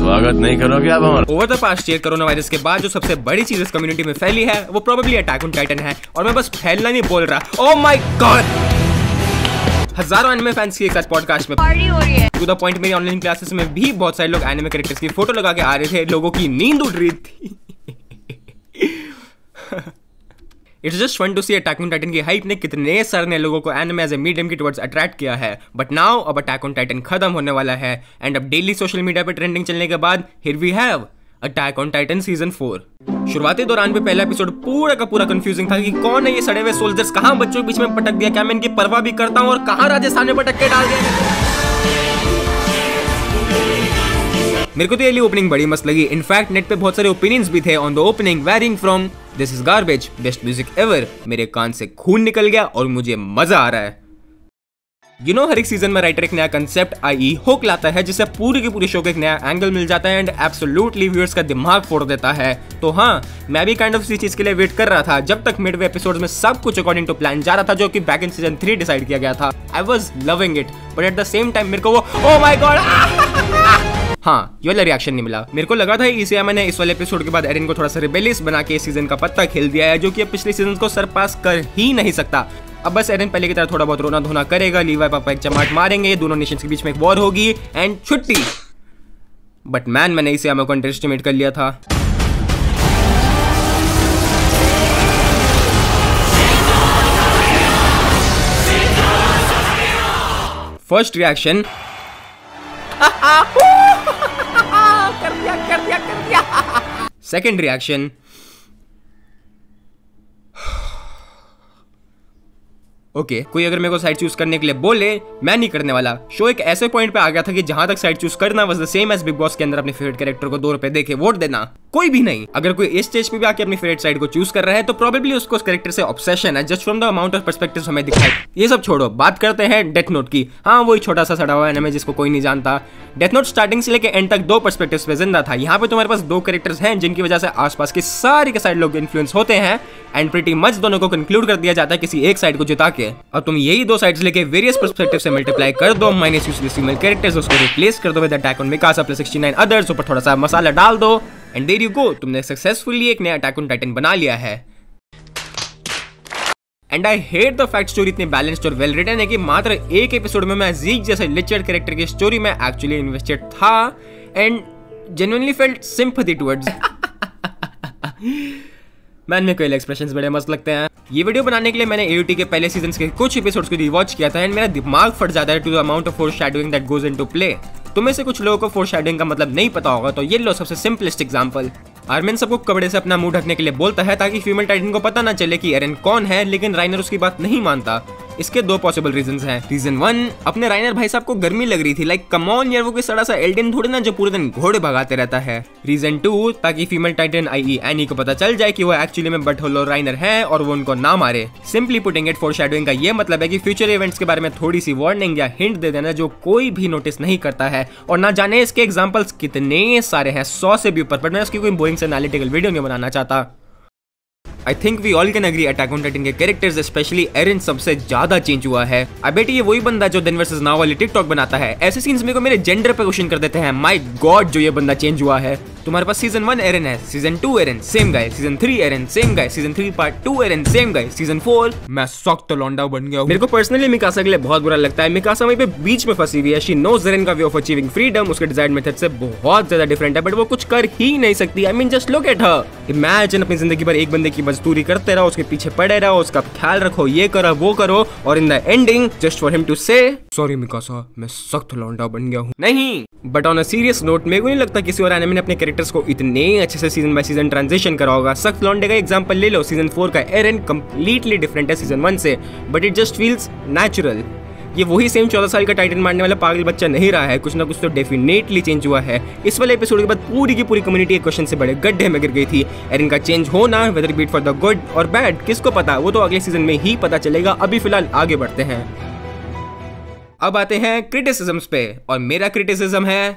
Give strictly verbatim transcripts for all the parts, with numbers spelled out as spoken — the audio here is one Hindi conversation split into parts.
स्वागत नहीं करोगे आप हमारा? Over the past year corona virus के बाद जो सबसे बड़ी चीज इस कम्युनिटी में फैली है वो प्रोबेबली अटैक ऑन टाइटन है। और मैं बस फैलना नहीं बोल रहा, ओह माय गॉड! हजारों एनिमे फैंस की एक साथ पॉडकास्ट में पार्टी हो रही है। टू द पॉइंट मेरी ऑनलाइन क्लासेस में भी बहुत सारे लोग एनिमे कैरेक्टर्स की फोटो लगा के आ रहे थे। लोगों की नींद उड़ रही थी। It's just fun to see attack on Titan की हाइप ने कितने सारे नए लोगों को एनिमे एज ए मीडियम की टुवर्ड्स अट्रैक्ट किया है। बट नाउ अब अटैक ऑन टाइटन खत्म होने वाला है एंड अब डेली सोशल मीडिया पे ट्रेंडिंग चलने के बाद here we have attack on Titan season four. शुरुआती दौरान पे पहला एपिसोड पूरा का पूरा कंफ्यूजिंग था कि कौन है ये सड़े हुए सोल्जर्स, कहां बच्चों के बीच में पटक दिया, क्या मैं इनकी परवाह भी करता हूं, और कहां राजस्थान में पटक के डाल दिया। मेरे को तो ये ओपनिंग बड़ी मस्त लगी। इनफैक्ट नेट पे बहुत सारे ओपिनियंस भी थे on the opening varying from this is garbage, best music ever. मेरे कान से खून निकल गया और मुझे मजा आ रहा है। यू you नो know, हर एक सीजन में राइटर एक नया कंसेप्ट आई हुक लाता है जिससे पूरी की पूरी शो को एक नया एंगल मिल जाता है एंड एब्सोल्युटली व्यूअर्स का दिमाग फोड़ देता है। तो हाँ, मैं भी काइंड ऑफ इसी चीज के लिए वेट कर रहा था जब तक मिडवे एपिसोड्स में सब कुछ अकॉर्डिंग टू प्लान जा रहा था, जो कि back in season three decide किया गया था। I was loving it, but at the same time मेरे को वो ओह माय गॉड हाँ ये वाला रिएक्शन नहीं मिला। मेरे को लगा था इसे मैंने इस वाले एपिसोड के बाद एरिन को थोड़ा सा रिबेलियस बना के इस सीजन का पत्ता खेल दिया है, जो कि अब पिछले सीजन को सरपास कर ही नहीं सकता। अब बस एरिन पहले की तरह थोड़ा बहुत रोना धोना करेगा, लीवाई पापा एक चमाट मारेंगे, दोनों नेशंस के बीच में एक वॉर होगी एंड छुट्टी। बट मैन मैंने इसे को अंडर एस्टिमेट कर लिया था। फर्स्ट रिएक्शन कर दिया कर दिया कर दिया। सेकंड रिएक्शन ओके okay, कोई अगर मेरे को साइड चूज करने के लिए बोले, मैं नहीं करने वाला। शो एक ऐसे पॉइंट पे आ गया था कि जहां तक साइड चूज करना was the same as Bigg Boss के अंदर अपने फेवरेट कैरेक्टर को दो रुपए देके वोट देना। कोई भी नहीं, अगर कोई इस स्टेज पे भी आके अपनी फेवरेट साइड को चूज कर रहा है तो प्रोबेबली उसको उस कैरेक्टर से ऑब्सेशन है, just from the amount of perspectives हमें दिखाई। ये सब छोड़ो, बात करते हैं डेथ नोट की। हाँ, वही छोटा सा सड़ा हुआ एनिमे जिसको कोई नहीं जानता। डेथ नोट स्टार्टिंग से लेकर एंड तक दो पर्सपेक्टिव्स पे जिंदा था। यहाँ पे तुम्हारे पास दो कैरेक्टर्स हैं जिनकी वजह से आसपास के सारे के सारे लोग इन्फ्लुएंस होते हैं एंड प्रीटी मच दोनों को कंक्लूड कर दिया जाता है किसी एक साइड को जिता के। और तुम यही दो साइड्स लेके वेरियस पर्सपेक्टिव से मल्टीप्लाई कर दो, माइनस यूजलेस फीमेल कैरेक्टर्स, उसको रिप्लेस कर दो with attack on Mikasa plus sixty nine others, ऊपर थोड़ा सा मसाला डाल दो एंड देयर यू गो, तुमने सक्सेसफुली एक नया अटैक ऑन टाइटन बना लिया है। And I hate the fact story इतनी बैलेंस्ड और वेल रिटन है कि मात्र एक एपिसोड में मैं ज़ीक जैसे लिचर्ड कैरेक्टर की स्टोरी में एक्चुअली इन्वेस्टेड था and genuinely felt sympathy towards. मैन में कोई एक्सप्रेशंस बड़े मस्त लगते हैं। ये वीडियो बनाने के लिए मैंने एओटी के पहले सीजन के कुछ एपिसोड्स को रिवॉच किया था एंड मेरा दिमाग फट जाता है to the amount of foreshadowing that goes into play. तुम्हें से कुछ लोगों को फोरशैडोइंग का मतलब नहीं पता होगा, तो ये लो सबसे सिंपलेस्ट एग्जांपल। आर्मिन सबको कपड़े से अपना मुंह ढकने के लिए बोलता है ताकि फीमेल टाइटन को पता ना चले कि एरन कौन है, लेकिन राइनर उसकी बात नहीं मानता। इसके दो पॉसिबल रीजंस हैं। रीजन वन, अपने राइनर भाई साहब को गर्मी लग रही थी, लाइक कम ऑन यार, वो कोई सड़ा सा एल्डन थोड़ी ना जो पूरे दिन घोड़े भगाते रहता है। रीजन टू, ताकि फीमेल टाइटन आई एनी को पता चल जाए कि वो एक्चुअली में बटहोलो राइनर है और वो उनको ना मारे। सिंपली पुटिंग इट, फोरशैडोइंग का ये मतलब है कि फ्यूचर इवेंट्स के बारे में थोड़ी सी वार्निंग या हिंट दे देना जो कोई भी नोटिस नहीं करता है। और ना जाने इसके एग्जांपल्स कितने सारे हैं, सौ से भी ऊपर, पर मैं उसकी कोई बोरिंग से एनालिटिकल वीडियो नहीं बनाना चाहता। I think we all can agree Attack on Titan के कैरेक्टर्स स्पेशली एरिन सबसे ज्यादा चेंज हुआ है। आई बेट ये वही बंदा जो देन वर्सेस नाउ वाली टिकटॉक बनाता है। ऐसे सीन्स मेरे को मेरे जेंडर पे क्वेश्चन कर देते हैं। माय गॉड, जो ये बंदा चेंज हुआ है। तुम्हारे पास सीजन वन एरिन है, season two Eren same guy, season three Eren same guy, season three part two Eren same guy, season four मैं सख्त लौंडा बन गया हूं। मेरे को पर्सनली मिकासा के लिए बहुत बुरा लगता है। मिकासा वहीं पे बीच में फंसी हुई है। शी नोज एरिन का वे ऑफ अचीविंग फ्रीडम उसके डिजायर्ड मेथड से बहुत ज्यादा डिफरेंट है, बट वो कुछ कर ही नहीं सकती। I mean just look at her. Imagine अपनी जिंदगी भर एक बंदे की मजदूरी करते रहो, उसके पीछे पड़े रहो, उसका ख्याल रखो, ये करो वो करो, और in the ending just for him to say sorry Mikasa, मैं सख्त लौंडा बन गया हूँ। नहीं, but on a serious note, मेरे को नहीं लगता किसी और एनिमे ने अपने कैरेक्टर्स को इतने अच्छे से सीजन बाय सीजन ट्रांजिशन करा होगा। सख्त लौंडे का एग्जांपल ले लो, सीजन फोर का एरन कंप्लीटली डिफरेंट है सीजन वन से, but it just feels natural. ये वही सेम चौदह साल का टाइटन मारने वाला पागल बच्चा नहीं रहा है, कुछ ना कुछ तो डेफिनेटली चेंज हुआ है। इस वाले एपिसोड के बाद पूरी की पूरी कम्युनिटी एक क्वेश्चन से बड़े गड्ढे में गिर गई थी। एरन का चेंज होना, whether be it for the good और बैड, किसको पता, वो तो अगले सीजन में ही पता चलेगा। अभी फिलहाल आगे बढ़ते हैं। अब आते हैं क्रिटिसिज्म्स पे, और मेरा क्रिटिसिज्म है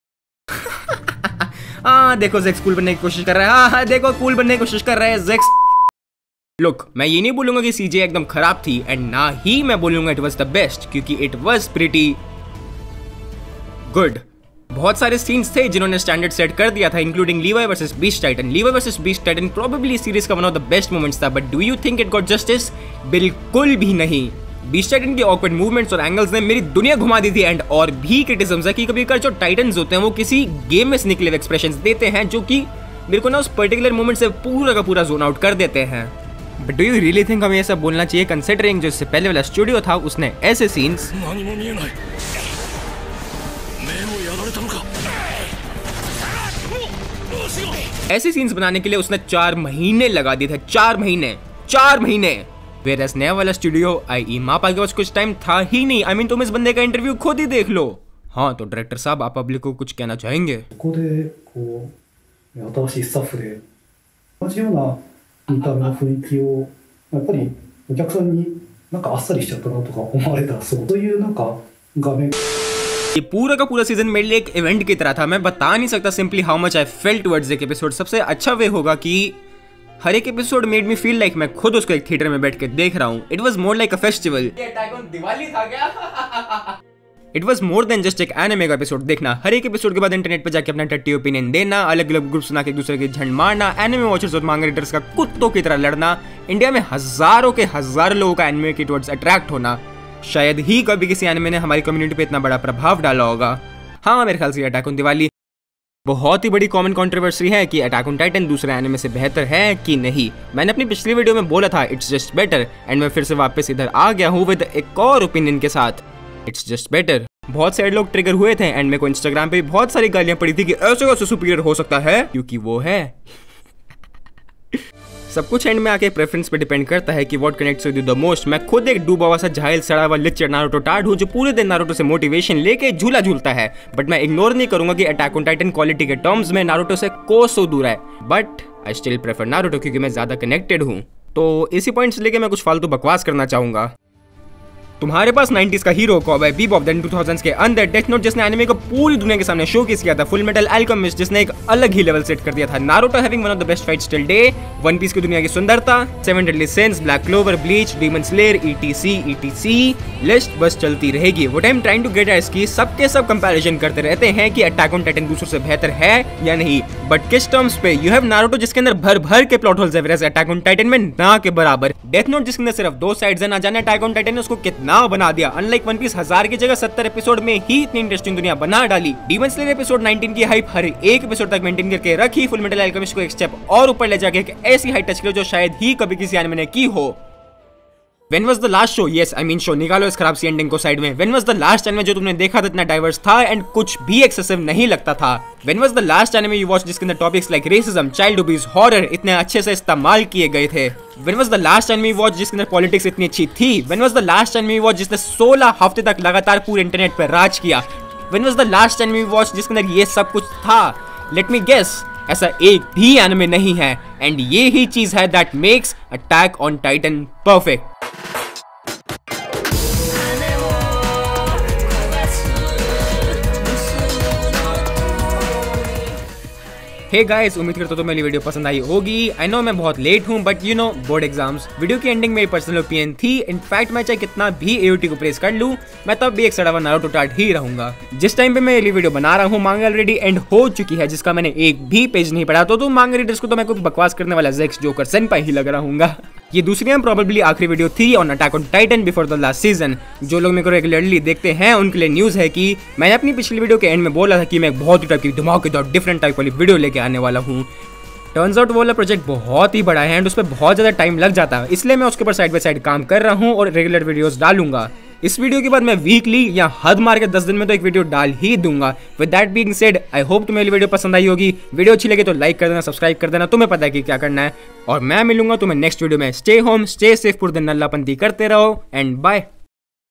हाँ देखो ज़ेक्स कूल बनने की कोशिश कर रहा है। हाँ हाँ देखो कूल बनने की कोशिश कर रहा है ज़ेक्स। लुक, मैं ये नहीं बोलूंगा कि सीजे एकदम खराब थी एंड ना ही मैं बोलूंगा इट वाज द बेस्ट, क्योंकि इट वाज प्रीटी गुड। बहुत सारे सीन्स थे जिन्होंने स्टैंडर्ड सेट कर दिया था, including Levi versus beast Titan. Levi versus beast Titan probably series का one of the best moments था, but do you think it got justice? बिल्कुल भी नहीं। बीस्ट टाइटन के ऑकवर्ड मूवमेंट्स और एंगल्स ने मेरी दुनिया घुमा दी थी। एंड और भी क्रिटिसिज्म है कि कभी कभी जो टाइटन्स होते हैं वो किसी गेम में से निकले हुए एक्सप्रेशंस देते हैं जो कि मेरे को ना उस पर्टिकुलर मोमेंट से पूरा का पूरा जोन आउट कर देते हैं। But do you really think हमें ये सब बोलना चाहिए, कंसिडरिंग जो इससे पहले वाला स्टूडियो था उसने ऐसे सीन्स ऐसे सीन्स बनाने के लिए उसने चार महीने लगा दिए थे। चार महीने चार महीने वेरस नया वाला स्टूडियो आई मापा के पास कुछ टाइम था ही नहीं। आई I मीन mean, तुम इस बंदे का इंटरव्यू खुद ही देख लो। हाँ तो डायरेक्टर साहब, आप पब्लिक को कुछ कहना चाहेंगे? 新しいスタッフで同じような見た目の雰囲気をやっぱりお客さんになんかあっさりしちゃったなとか思われたらそうというなんか画面 ये पूरा का पूरा सीजन मेरे लिए एक इवेंट की तरह था। मैं बता नहीं सकता simply how much I felt towards एक एपिसोड। सबसे अच्छा वे होगा कि हर एक episode made me feel like मैं खुद उसको एक थिएटर में बैठ के देख रहा हूँ। It was more like a festival. Diwali था क्या? It was more than just एक एनिमे का एपिसोड देखना। हर एक एपिसोड के बाद इंटरनेट पे जाके अपना टट्टी ओपिनियन देना, अलग अलग ग्रुप्स बना के एक दूसरे की झंड मारना, एनिमे वॉचर्स और मांगा रीडर्स का कुत्तों की तरह लड़ना, इंडिया में हजारों के हजारों लोगों का एनिमे की टुवर्ड्स अट्रैक्ट होना। शायद ही कभी किसी एनिमे ने हमारी कम्युनिटी पे इतना बड़ा प्रभाव डाला होगा। हाँ मेरे ख्याल से अटैक ऑन दिवाली बहुत ही बड़ी कॉमन कंट्रोवर्सी है कि अटैक ऑन टाइटन दूसरे एनिमे से बेहतर है कि नहीं। मैंने अपनी पिछली वीडियो में बोला था इट्स जस्ट बेटर, एंड मैं फिर से वापस इधर आ गया हूँ विद एक और ओपिनियन के साथ, इट्स जस्ट बेटर। बहुत सारे लोग ट्रिगर हुए थे एंड मेरे को इंस्टाग्राम पे बहुत सारी गालियां पड़ी थी कि ऐसे कैसे सुपीरियर हो सकता है, क्योंकि वो है। सब कुछ एंड में आके प्रेफरेंस पे डिपेंड करता है कि what connects with you the most. मैं खुद एक डूबा हुआ सा झाइल सड़ा हुआ लिच्चर नारुतो टार्ड हूँ जो पूरे दिन नारुतो से मोटिवेशन लेके झूला झूलता है, बट मैं इग्नोर नहीं करूंगा कि अटैक ऑन टाइटन क्वालिटी के टर्म्स में नारुतो से कोसों दूर है, but I still prefer Naruto क्योंकि मैं ज्यादा कनेक्टेड हूँ। तो इसी पॉइंट से लेके मैं कुछ फालतू बकवास करना चाहूंगा। तुम्हारे पास नाइंटीज़ का हीरो कॉब है बीबॉप, देन टू थाउज़ेंड्स के अंदर डेथ नोट जिसने एनिमे को पूरी दुनिया के सामने शोकेस किया था, फुल मेटल अल्केमिस्ट जिसने एक अलग ही लेवल सेट कर दिया था, Naruto having one of the best fights till day, One Piece की दुनिया की सुंदरता, Seven Deadly Sins, Black Clover, Bleach, Demon Slayer, etc etc, list बस चलती रहेगी। What I am trying to get at कि सबके सब कंपैरिजन करते रहते हैं कि अटैक ऑन टाइटन दूसरों से बेहतर है या नहीं, बट किस टर्म्स पे? यू हैव नारुतो जिसके अंदर भर भर के प्लॉट होल्स है, whereas अटैक ऑन टाइटन में ना के बराबर। डेथ नोट जिसके अंदर सिर्फ दो साइड्स है, ना जाने अटैक ऑन टाइटन ने उसको कितना बना दिया। अनलाइक वन पीस हजार की जगह सत्तर एपिसोड में ही इतनी इंटरेस्टिंग दुनिया बना डाली। डीमन स्लेयर एपिसोड नाइनटीन की हाइप हर एक एपिसोड तक मेंटेन करके रखी, फुल मेटल अल्केमिस्ट को एक स्टेप और ऊपर ले जाके एक ऐसी हाइट टच की जो शायद ही कभी किसी एनिमे ने की हो। When was the last show? Yes, I mean show, निकालो इस खराब सी एंडिंग को साइड में। When was the last anime जो तुमने देखा था इतना डाइवर्स था एंड कुछ भी एक्सेसिव नहीं लगता था? When was the last anime you watched जिसके अंदर topics like racism, child abuse, horror इतने अच्छे से इस्तेमाल किए गए थे? When was the last anime you watched जिसके अंदर पॉलिटिक्स इतनी अच्छी थी? When was the last anime you watched जिसने सोलह हफ्ते तक लगातार पूरे इंटरनेट पर राज किया? When was the last anime you watched जिसके अंदर ये सब कुछ था? Let me guess, ऐसा एक भी एनिमे नहीं है, एंड ये ही चीज है that makes Attack on Titan perfect. Hey guys, उम्मीद करता हूं तो मेरी वीडियो पसंद आई होगी। आई नो मैं बहुत लेट हूं, but you know board exams. Video की एंडिंग मेरी पर्सनल ओपिनियन थी। इनफैक्ट मैं चाहे कितना भी एओटी को प्रेस कर लूं, मैं तब भी एक सड़ा हुआ नारुतो टार्ड ही रहूंगा। जिस टाइम पे मैं ये वीडियो बना रहा हूं मांगा ऑलरेडी एंड हो चुकी है, जिसका मैंने एक भी पेज नहीं पढ़ा, तो तुम मांगा रीडर्स को तो मैं कोई बकवास करने वाला ज़ेक्स जोकर सेनपाई ही लग रहूंगा। ये दूसरी हम प्रोबेबली आखिरी वीडियो थी on Attack on Titan before the last season. जो लोग मेरे को रेगुलरली देखते हैं उनके लिए न्यूज़ है कि मैंने अपनी पिछली वीडियो के एंड में बोला था कि मैं बहुत ही टाइप की धमाकेदार डिफरेंट टाइप वाली वीडियो लेके आने वाला हूँ। टर्न्स आउट वो वाला प्रोजेक्ट बहुत ही बड़ा है एंड उस पर बहुत ज़्यादा टाइम लग जाता है, इसलिए मैं उसके ऊपर साइड बाय साइड काम कर रहा हूँ और रेगुलर वीडियोस डालूंगा। इस वीडियो के बाद मैं वीकली या हद मार के दस दिन में तो एक वीडियो डाल ही दूंगा। With that being said, I hope तुम्हें ये वीडियो पसंद आई होगी। वीडियो अच्छी लगे तो लाइक कर देना, सब्सक्राइब कर देना, तुम्हें पता है कि क्या करना है। और मैं मिलूंगा तुम्हें नेक्स्ट वीडियो में। स्टे होम, स्टे सेफ, पूरे दिन नल्लापंती करते रहो एंड बाय।